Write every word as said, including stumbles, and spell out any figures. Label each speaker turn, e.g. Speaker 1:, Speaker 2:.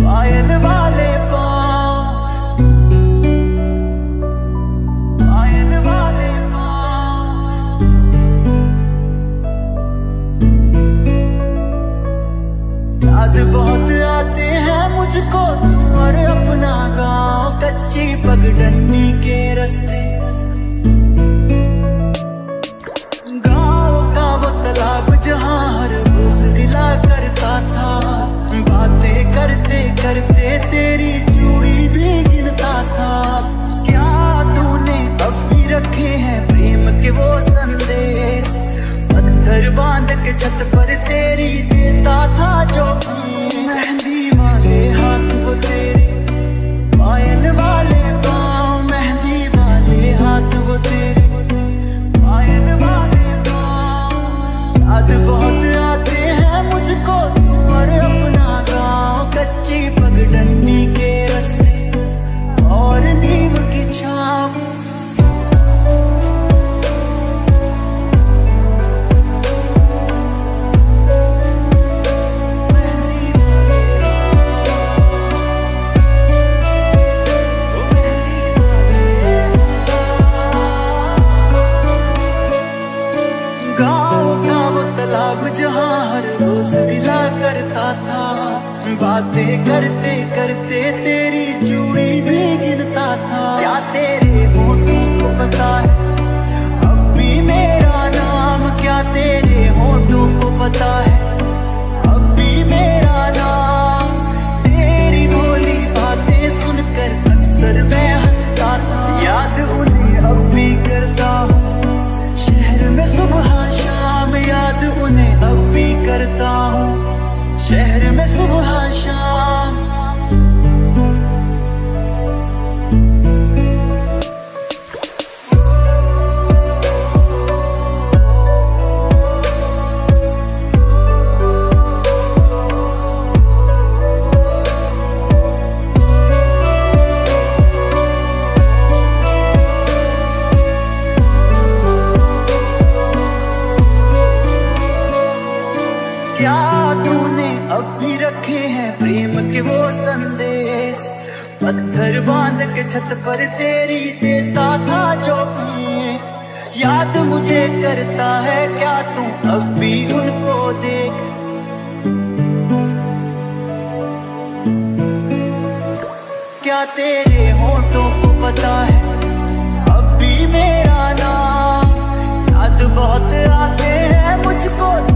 Speaker 1: पायल वाले पाँव, पायल वाले पाँव। याद बहुत आते हैं मुझको तू और अपना गाँव, कच्ची पगडंडी के रास्ते, गाँव का वो तालाब जहाँ हर रोज मिला करता था। बातें करते करते तेरी चूड़ी भी गिनता था। क्या तूने अब भी रखे हैं प्रेम के वो संदेश, पत्थर बांध के छत पर तेरी देता था जो मेहंदी वाले हाथ वो तेरे, पायल वाले पाँव, मेहंदी वाले हाथ वो तेरे, पायल वाले पाँव। याद बहुत आते हैं मुझको तू और अपना गाँव, कच्ची पगडंडी के रास्ते और नीम की छाँव। जहाँ हर रोज मिला करता था। बातें करते करते तेरी चूड़ी भी गिनता था। क्या तेरे होठों को पता है अब भी मेरा नाम, क्या तेरे होठों को पता है अब भी मेरा नाम। तेरी भोली बातें सुनकर अक्सर मैं हंसता था। याद उन्हें अब भी करता हूँ शहर में सुबह शाम, याद उन्हें अब भी करता हूँ शहर में सुबह शाम। क्या तूने अब भी रखे हैं प्रेम के वो संदेश, पत्थर बांध के छत पर तेरी देता था जो याद मुझे करता है। क्या तू अब भी उनको देख, क्या तेरे होठों को पता है अब भी मेरा नाम। याद बहुत आते हैं मुझको